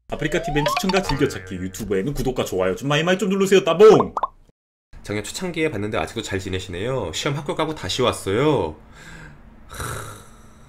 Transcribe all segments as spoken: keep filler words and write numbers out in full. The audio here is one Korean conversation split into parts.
아프리카티비엔 추천과 즐겨찾기, 유튜브에는 구독과 좋아요 좀 많이 많이 좀 누르세요. 따봉! 작년 초창기에 봤는데 아직도 잘 지내시네요. 시험 합격 가고 다시 왔어요. 하...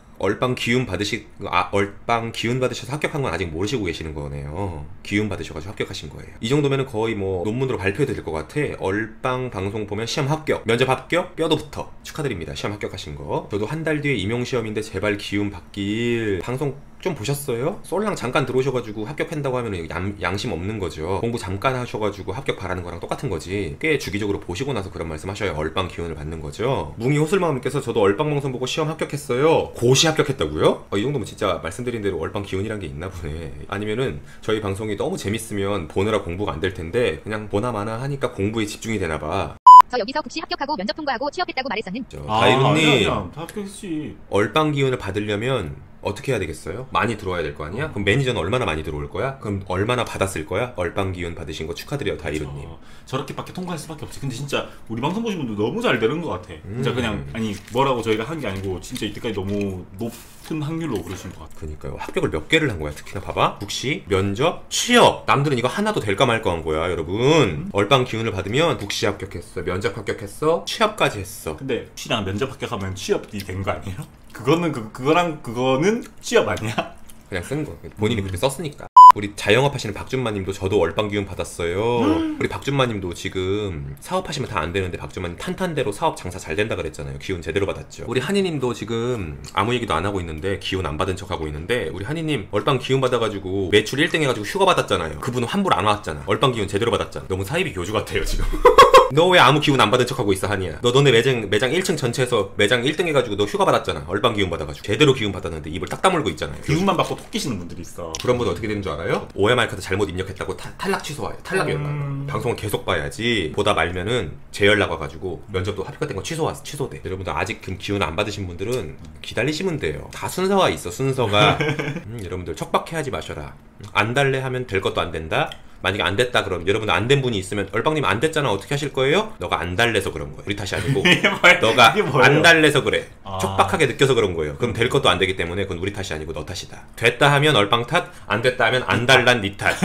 얼빵 기운 받으시 아 얼빵 기운 받으셔서 합격한 건 아직 모르시고 계시는 거네요. 기운 받으셔가지고 합격하신 거예요. 이 정도면은 거의 뭐 논문으로 발표해도 될 것 같아. 얼빵 방송 보면 시험 합격, 면접 합격, 뼈도 붙어. 축하드립니다. 시험 합격하신 거. 저도 한 달 뒤에 임용 시험인데 제발 기운 받길. 방송 좀 보셨어요? 솔랑 잠깐 들어오셔가지고 합격한다고 하면 양, 양심 없는 거죠. 공부 잠깐 하셔가지고 합격 바라는 거랑 똑같은 거지. 꽤 주기적으로 보시고 나서 그런 말씀 하셔야 얼빵 기운을 받는 거죠. 뭉이 호슬마음님께서 저도 얼빵 방송 보고 시험 합격했어요. 고시 합격했다고요? 어, 이 정도면 진짜 말씀드린 대로 얼빵 기운이란 게 있나 보네. 아니면은 저희 방송이 너무 재밌으면 보느라 공부가 안 될 텐데 그냥 보나 마나 하니까 공부에 집중이 되나 봐. 저 여기서 국시 합격하고 면접 통과하고 취업했다고 말했었는. 아, 다이루님 다 합격했지. 얼빵 기운을 받으려면 어떻게 해야 되겠어요? 많이 들어와야 될 거 아니야? 그럼 매니저는 얼마나 많이 들어올 거야? 그럼 얼마나 받았을 거야? 얼빵 기운 받으신 거 축하드려요, 다이루님. 저렇게밖에 통과할 수밖에 없지. 근데 진짜 우리 방송 보신 분들 너무 잘 되는 것 같아. 음. 진짜 그냥 아니 뭐라고 저희가 한 게 아니고 진짜 이때까지 너무 높은 확률로 그러신 것 같아. 그니까요. 합격을 몇 개를 한 거야. 특히나 봐봐. 국시, 면접, 취업. 남들은 이거 하나도 될까 말까 한 거야, 여러분. 음? 얼빵 기운을 받으면 국시 합격했어, 면접 합격했어, 취업까지 했어. 근데 혹시나 면접 합격하면 취업이 된 거 아니에요? 그거는 그 그거랑 그거는 취업 아니야? 그냥 쓴 거. 본인이 음. 그렇게 썼으니까. 우리 자영업 하시는 박준마님도 저도 얼빵 기운 받았어요. 음. 우리 박준마님도 지금 사업하시면 다 안 되는데 박준마님 탄탄대로 사업 장사 잘 된다 그랬잖아요. 기운 제대로 받았죠. 우리 한이님도 지금 아무 얘기도 안 하고 있는데 기운 안 받은 척 하고 있는데 우리 한이님 얼빵 기운 받아가지고 매출 일 등 해가지고 휴가 받았잖아요. 그분은 환불 안 왔잖아. 얼빵 기운 제대로 받았잖아. 너무 사이비 교주 같아요 지금. 너 왜 아무 기운 안 받은 척하고 있어, 한이야? 너 너네 매장 매장 일 층 전체에서 매장 일 등 해가지고 너 휴가 받았잖아. 얼빵 기운 받아가지고 제대로 기운 받았는데 입을 딱 다물고 있잖아요. 기운만 받고 톡 끼시는 분들이 있어. 그런 분 어떻게 되는 줄 알아요? 오엠알 카드 잘못 입력했다고 타, 탈락 취소와요. 탈락 연락. 음... 방송을 계속 봐야지. 보다 말면은 재연락 와가지고 면접도 합격된 거 취소 왔어. 취소돼. 여러분들 아직 기운 안 받으신 분들은 기다리시면 돼요. 다 순서가 있어. 순서가. 음, 여러분들 척박해하지 마셔라. 안 달래 하면 될 것도 안 된다. 만약에 안 됐다 그럼 여러분 안 된 분이 있으면 얼빵님 안 됐잖아 어떻게 하실 거예요? 너가 안 달래서 그런 거예요. 우리 탓이 아니고 너가 안 달래서 그래. 아... 촉박하게 느껴서 그런 거예요. 그럼 될 것도 안 되기 때문에 그건 우리 탓이 아니고 너 탓이다. 됐다 하면 얼빵 탓, 안 됐다 하면 안 달란 니 탓.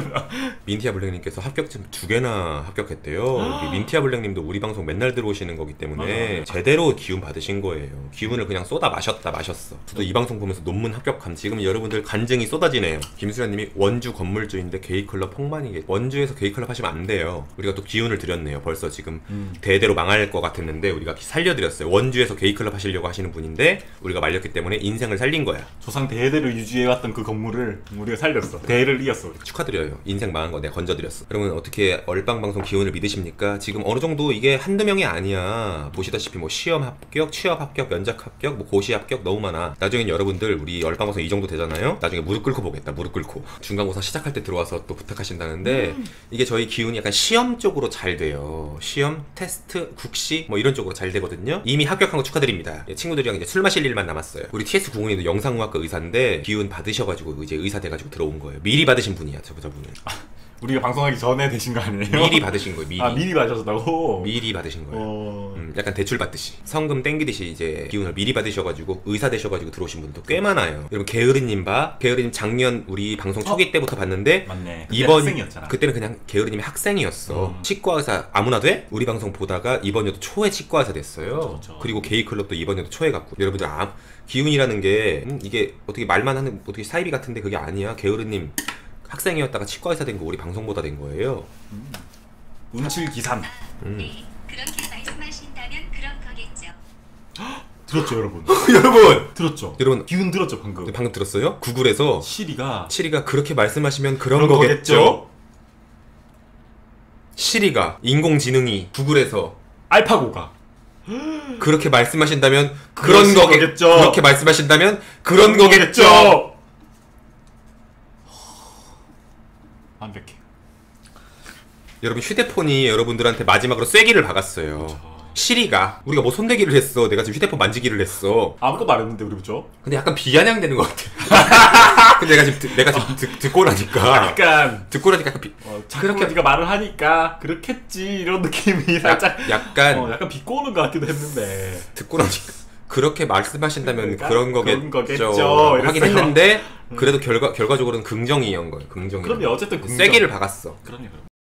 민티아 블랙님께서 합격증 두 개나 합격했대요. 민티아 블랙님도 우리 방송 맨날 들어오시는 거기 때문에 맞아. 제대로 기운 받으신 거예요. 기운을 그냥 쏟아 마셨다 마셨어. 저도 이 방송 보면서 논문 합격함. 지금 여러분들 간증이 쏟아지네요. 김수현님이 원주 건물주인데 게이클럽 만이게 원주에서 게이클럽 하시면 안 돼요. 우리가 또 기운을 드렸네요. 벌써 지금 음. 대대로 망할 것 같았는데 우리가 살려드렸어요. 원주에서 게이클럽 하시려고 하시는 분인데 우리가 말렸기 때문에 인생을 살린 거야. 조상 대대로 유지해왔던 그 건물을 우리가 살렸어. 대를 이었어. 우리. 축하드려요. 인생 망한 거 내가 건져드렸어. 여러분 어떻게 얼빵 방송 기운을 믿으십니까? 지금 어느 정도 이게 한두 명이 아니야. 보시다시피 뭐 시험 합격, 취업 합격, 면접 합격, 뭐 고시 합격 너무 많아. 나중엔 여러분들 우리 얼빵 방송 이 정도 되잖아요. 나중에 무릎 꿇고 보겠다. 무릎 꿇고 중간고사 시작할 때 들어와서 또 부탁하신 다는데 음. 이게 저희 기운이 약간 시험 쪽으로 잘 돼요. 시험, 테스트, 국시 뭐 이런 쪽으로 잘 되거든요. 이미 합격한 거 축하드립니다. 친구들이랑 이제 술 마실 일만 남았어요. 우리 티에스 구공이도 영상공학과 의사인데 기운 받으셔가지고 이제 의사 돼가지고 들어온 거예요. 미리 받으신 분이야 저분은. 우리가 방송하기 전에 되신 거 아니에요? 미리 받으신 거예요. 미리. 아 미리 받으셨다고? 미리 받으신 거예요. 어... 음, 약간 대출 받듯이 성금 땡기듯이 이제 기운을 미리 받으셔가지고 의사 되셔가지고 들어오신 분도 꽤 많아요. 여러분 게으르님 봐. 게으르님 작년 우리 방송 초기 어? 때부터 봤는데 맞네. 이번 학생이었잖아. 그때는 그냥 게으르님이 학생이었어. 음. 치과 의사 아무나 돼? 우리 방송 보다가 이번 여도 초에 치과 의사 됐어요. 그렇죠, 그렇죠. 그리고 게이클럽도 이번 여도 초에 갔고. 여러분들 아, 기운이라는 게 음, 이게 어떻게 말만 하는 어떻게 사이비 같은데 그게 아니야. 게으르님 학생이었다가 치과 의사 된 거 우리 방송보다 된 거예요. 음. 운칠기산. 음. 네, 그렇게 말씀하신다면 그런 거겠죠. 들었죠 여러분? 여러분! 들었죠? 여러분 기운 들었죠 방금? 방금 들었어요? 구글에서 시리가 시리가 그렇게 말씀하시면 그런, 그런 거겠죠? 거겠죠? 시리가 인공지능이 구글에서 알파고가 그렇게 말씀하신다면 그런 거겠, 거겠죠? 그렇게 말씀하신다면 그런, 그런 거겠죠? 거겠죠? 완벽해. 여러분 휴대폰이 여러분들한테 마지막으로 쐐기를 박았어요. 그렇죠. 시리가 우리가 뭐 손대기를 했어. 내가 지금 휴대폰 만지기를 했어. 아무것도 안 했는데 우리 그죠? 근데 약간 비아냥되는 것 같아. 근데 내가 지금 듣, 내가 지금 듣, 듣고 나니까 약간 듣고 나니까 약간 비, 어, 그렇게 네가 말을 하니까 그렇겠지 이런 느낌이 살짝 약간 어, 약간 비꼬는 것 같기도 했는데 듣고 나니까 그렇게 말씀하신다면 그러니까 그런 그런 거겠죠. 거겠죠. 하긴 이랬어요. 했는데 그래도 결과 결과적으로는 긍정이었던 거예요. 긍정이. 그럼요. 어쨌든 긍정. 세기를 박았어. 그럼요. 그럼.